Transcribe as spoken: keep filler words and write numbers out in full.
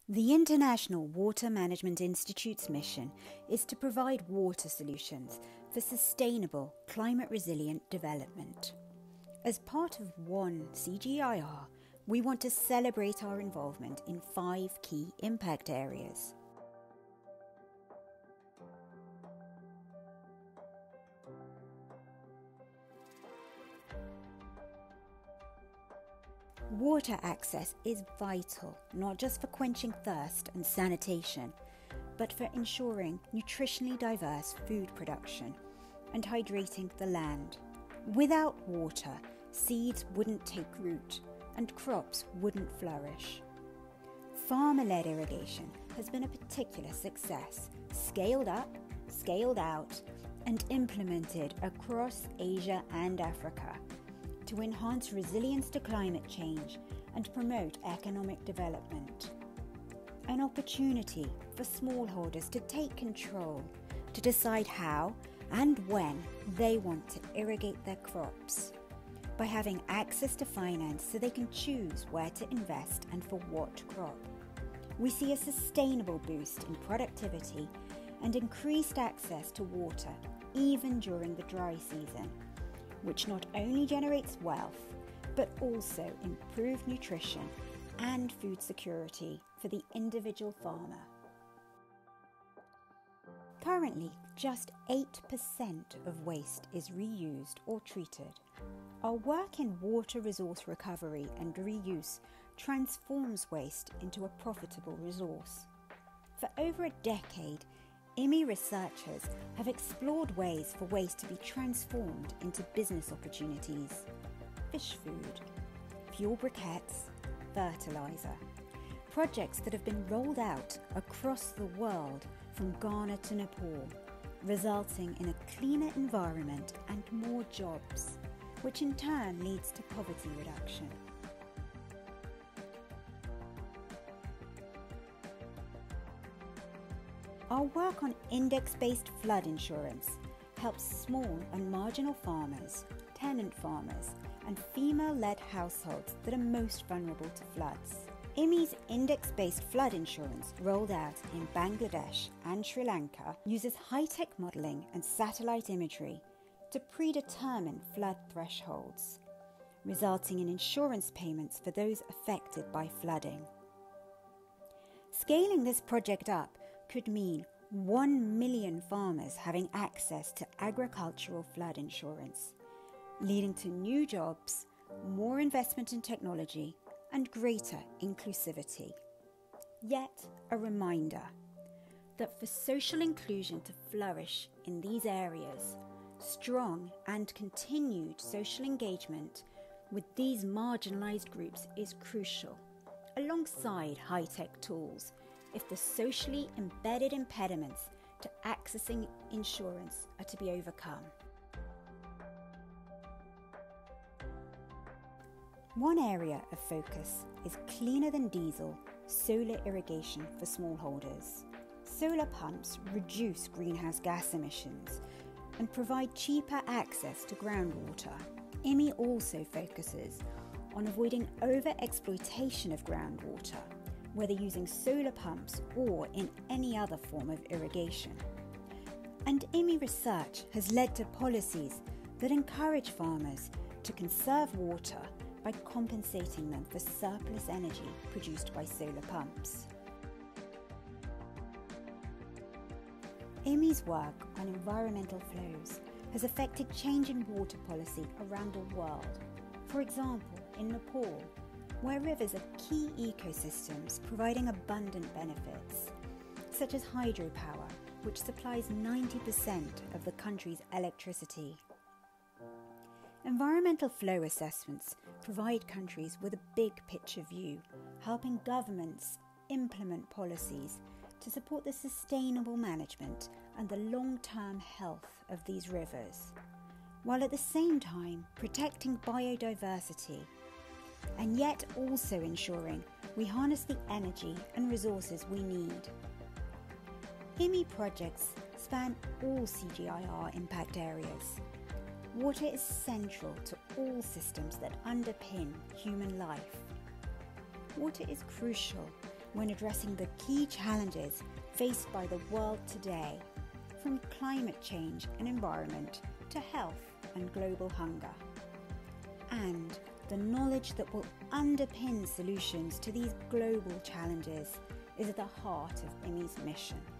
The International Water Management Institute's mission is to provide water solutions for sustainable, climate-resilient development. As part of One C G I A R, we want to celebrate our involvement in five key impact areas. Water access is vital, not just for quenching thirst and sanitation, but for ensuring nutritionally diverse food production and hydrating the land. Without water, seeds wouldn't take root and crops wouldn't flourish. Farmer-led irrigation has been a particular success, scaled up, scaled out, and implemented across Asia and Africa to enhance resilience to climate change and promote economic development. An opportunity for smallholders to take control, to decide how and when they want to irrigate their crops, by having access to finance so they can choose where to invest and for what crop. We see a sustainable boost in productivity and increased access to water even during the dry season, which not only generates wealth, but also improved nutrition and food security for the individual farmer. Currently, just eight percent of waste is reused or treated. Our work in water resource recovery and reuse transforms waste into a profitable resource. For over a decade, I W M I researchers have explored ways for waste to be transformed into business opportunities: fish food, fuel briquettes, fertilizer. Projects that have been rolled out across the world from Ghana to Nepal, resulting in a cleaner environment and more jobs, which in turn leads to poverty reduction. Our work on index-based flood insurance helps small and marginal farmers, tenant farmers, and female-led households that are most vulnerable to floods. I W M I's index-based flood insurance, rolled out in Bangladesh and Sri Lanka, uses high-tech modelling and satellite imagery to predetermine flood thresholds, resulting in insurance payments for those affected by flooding. Scaling this project up could mean one million farmers having access to agricultural flood insurance, leading to new jobs, more investment in technology, and greater inclusivity. Yet a reminder that for social inclusion to flourish in these areas, strong and continued social engagement with these marginalised groups is crucial, alongside high-tech tools, if the socially embedded impediments to accessing insurance are to be overcome. One area of focus is cleaner than diesel solar irrigation for smallholders. Solar pumps reduce greenhouse gas emissions and provide cheaper access to groundwater. I W M I also focuses on avoiding over-exploitation of groundwater, whether using solar pumps or in any other form of irrigation. And I W M I research has led to policies that encourage farmers to conserve water by compensating them for surplus energy produced by solar pumps. I W M I's work on environmental flows has affected change in water policy around the world. For example, in Nepal, where rivers are key ecosystems providing abundant benefits, such as hydropower, which supplies ninety percent of the country's electricity. Environmental flow assessments provide countries with a big picture view, helping governments implement policies to support the sustainable management and the long-term health of these rivers, while at the same time protecting biodiversity, and yet also ensuring we harness the energy and resources we need. I W M I projects span all C G I A R impact areas. Water is central to all systems that underpin human life. Water is crucial when addressing the key challenges faced by the world today, from climate change and environment to health and global hunger. And the knowledge that will underpin solutions to these global challenges is at the heart of I W M I's mission.